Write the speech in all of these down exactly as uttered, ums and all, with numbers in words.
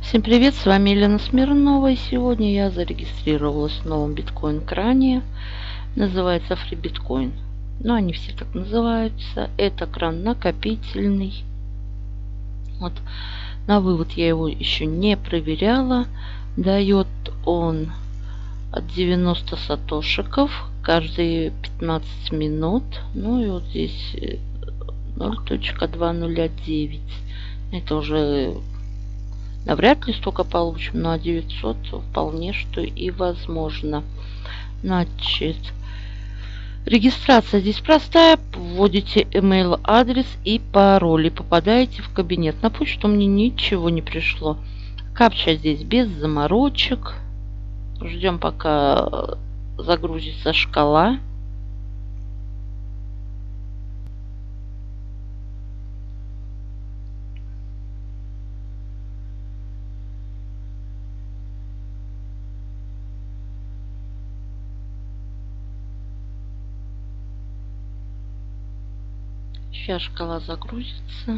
Всем привет, с вами Елена Смирнова, и сегодня я зарегистрировалась в новом биткоин-кране. Называется FreeBitcoin. Ну, они все так называются. Это кран накопительный. Вот. На вывод я его еще не проверяла. Дает он от девяноста сатошиков каждые пятнадцать минут. Ну и вот здесь ноль точка две ноль девять. Это уже навряд ли столько получим, но девятьсот вполне что и возможно. Значит, регистрация здесь простая. Вводите email адрес и пароль и попадаете в кабинет. На почту мне ничего не пришло. Капча здесь без заморочек. Ждем, пока загрузится шкала. Сейчас шкала загрузится.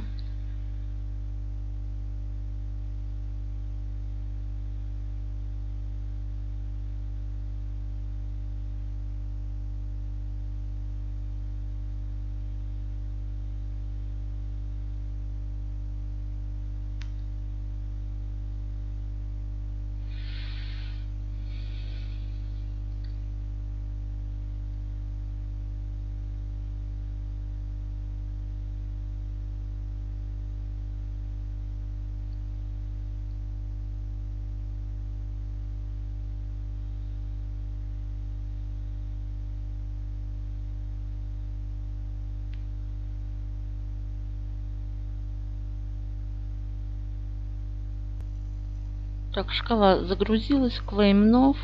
Так, шкала загрузилась, claim nov.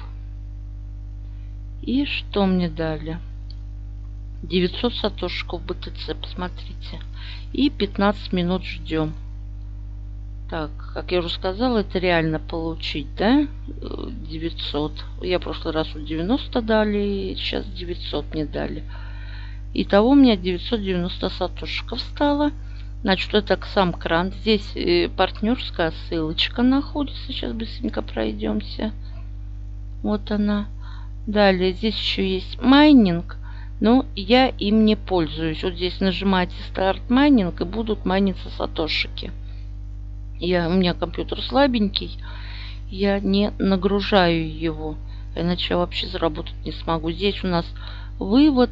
И что мне дали? девятьсот сатошиков би ти си, посмотрите. И пятнадцать минут ждем. Так, как я уже сказала, это реально получить, да? девятьсот. Я в прошлый раз вот девяносто дали, сейчас девятьсот мне дали. Итого у меня девятьсот девяносто сатошиков стало. Значит, это сам кран. Здесь партнерская ссылочка находится. Сейчас быстренько пройдемся. Вот она. Далее здесь еще есть майнинг. Но я им не пользуюсь. Вот здесь нажимаете старт майнинг и будут майниться сатошики. Я, у меня компьютер слабенький. Я не нагружаю его. Иначе я вообще заработать не смогу. Здесь у нас вывод.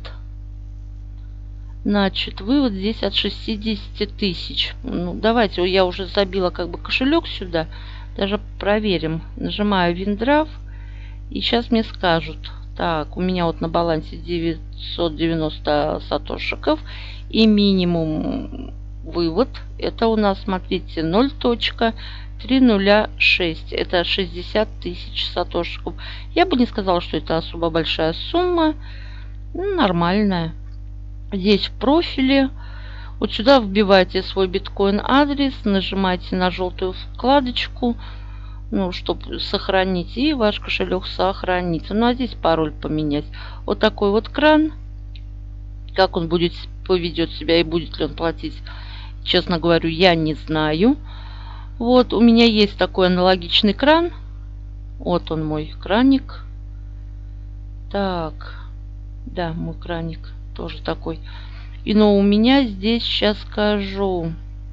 Значит, вывод здесь от шестидесяти тысяч. Ну, давайте, я уже забила как бы кошелек сюда. Даже проверим. Нажимаю WinDraft. И сейчас мне скажут. Так, у меня вот на балансе девятьсот девяносто сатошиков. И минимум вывод. Это у нас, смотрите, ноль точка триста шесть. Это шестьдесят тысяч сатошиков. Я бы не сказала, что это особо большая сумма. Ну, нормальная. Здесь в профиле, вот сюда вбиваете свой биткоин адрес, нажимаете на желтую вкладочку, ну, чтобы сохранить, и ваш кошелек сохранится. Ну, а здесь пароль поменять. Вот такой вот кран. Как он будет поведет себя и будет ли он платить, честно говорю, я не знаю. Вот, у меня есть такой аналогичный кран. Вот он, мой краник. Так, да, мой краник. Тоже такой. И но у меня здесь, сейчас скажу.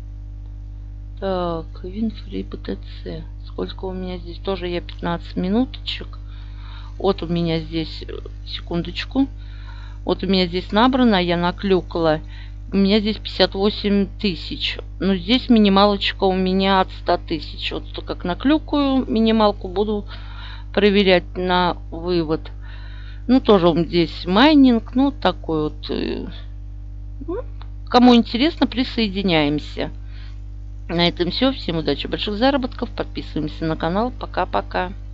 Так, WinFree би ти си. Сколько у меня здесь? Тоже я пятнадцать минуточек. Вот у меня здесь, секундочку. Вот у меня здесь набрано, я наклюкала. У меня здесь пятьдесят восемь тысяч. Но здесь минималочка у меня от ста тысяч. Вот как наклюкаю минималку, буду проверять на вывод. Ну, тоже здесь майнинг, ну, такой вот. Ну, кому интересно, присоединяемся. На этом все. Всем удачи, больших заработков. Подписываемся на канал. Пока-пока.